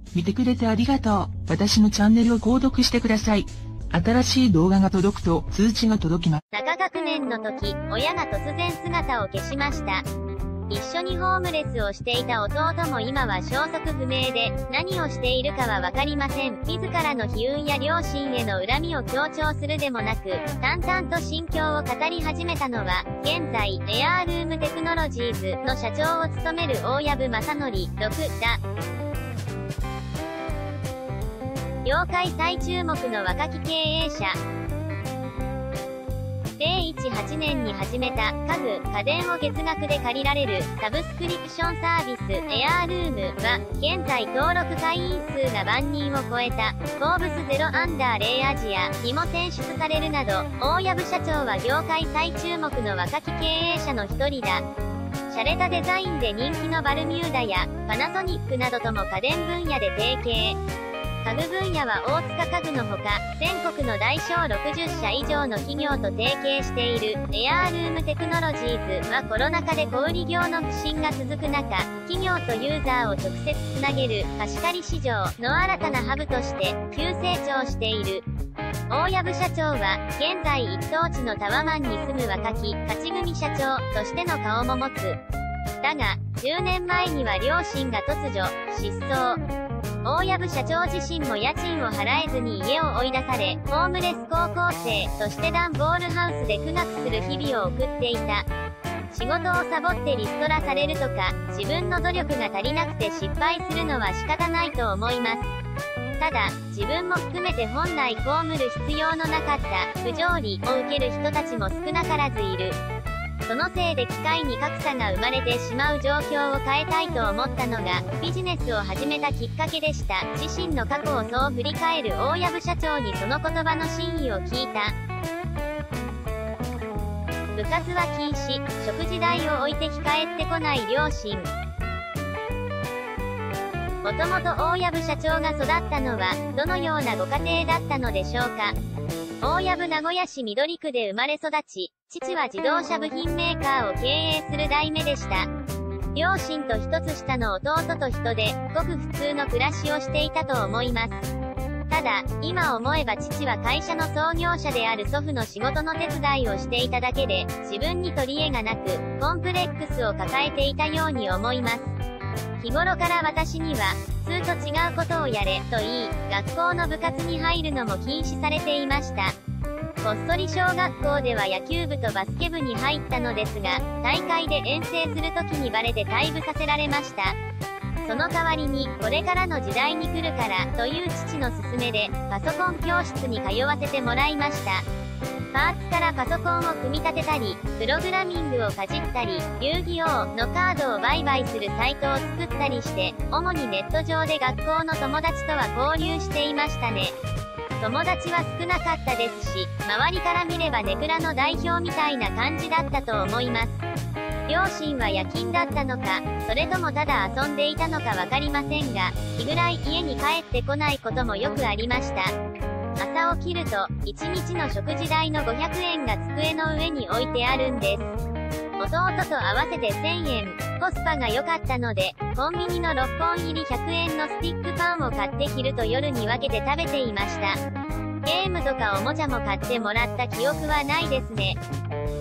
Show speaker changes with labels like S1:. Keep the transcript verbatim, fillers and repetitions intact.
S1: 見てくれてありがとう。私のチャンネルを購読してください。新しい動画が届くと通知が届きます。
S2: 中学年の時、親が突然姿を消しました。一緒にホームレスをしていた弟も今は消息不明で、何をしているかはわかりません。自らの悲運や両親への恨みを強調するでもなく、淡々と心境を語り始めたのは、現在、レアールームテクノロジーズの社長を務める大藪正則、ろくだ。業界最注目の若き経営者。せんじゅうはちねんに始めた家具、家電を月額で借りられるサブスクリプションサービスエアールームは、現在登録会員数が万人を超えた、フォーブスゼロアンダーレイアジアにも選出されるなど、大藪社長は業界最注目の若き経営者の一人だ。洒落たデザインで人気のバルミューダやパナソニックなどとも家電分野で提携。家具分野は大塚家具のほか、全国の大小ろくじゅっしゃ以上の企業と提携している、レアールームテクノロジーズはコロナ禍で小売業の不振が続く中、企業とユーザーを直接つなげる貸し借り市場の新たなハブとして急成長している。大藪社長は、現在一等地のタワマンに住む若き勝ち組社長としての顔も持つ。だが、じゅうねんまえには両親が突如、失踪。大藪社長自身も家賃を払えずに家を追い出され、ホームレス高校生として段ボールハウスで苦学する日々を送っていた。仕事をサボってリストラされるとか、自分の努力が足りなくて失敗するのは仕方ないと思います。ただ、自分も含めて本来被る必要のなかった不条理を受ける人たちも少なからずいる。そのせいで機会に格差が生まれてしまう状況を変えたいと思ったのが、ビジネスを始めたきっかけでした。自身の過去をそう振り返る大藪社長にその言葉の真意を聞いた。部活は禁止、食事代を置いて控えってこない両親。もともと大藪社長が育ったのは、どのようなご家庭だったのでしょうか。大藪名古屋市緑区で生まれ育ち、父は自動車部品メーカーを経営する代目でした。両親と一つ下の弟と人で、ごく普通の暮らしをしていたと思います。ただ、今思えば父は会社の創業者である祖父の仕事の手伝いをしていただけで、自分に取り柄がなく、コンプレックスを抱えていたように思います。日頃から私には、普通と違うことをやれ、と言い、学校の部活に入るのも禁止されていました。こっそり小学校では野球部とバスケ部に入ったのですが、大会で遠征するときにバレて退部させられました。その代わりに、これからの時代に来るから、という父の勧めで、パソコン教室に通わせてもらいました。パーツからパソコンを組み立てたり、プログラミングをかじったり、遊戯王のカードを売買するサイトを作ったりして、主にネット上で学校の友達とは交流していましたね。友達は少なかったですし、周りから見ればネクラの代表みたいな感じだったと思います。両親は夜勤だったのか、それともただ遊んでいたのかわかりませんが、日ぐらい家に帰ってこないこともよくありました。朝起きると、いちにちの食事代のごひゃくえんが机の上に置いてあるんです。弟と合わせてせんえん、コスパが良かったので、コンビニのろっぽん入りひゃくえんのスティックパンを買って昼と夜に分けて食べていました。ゲームとかおもちゃも買ってもらった記憶はないですね。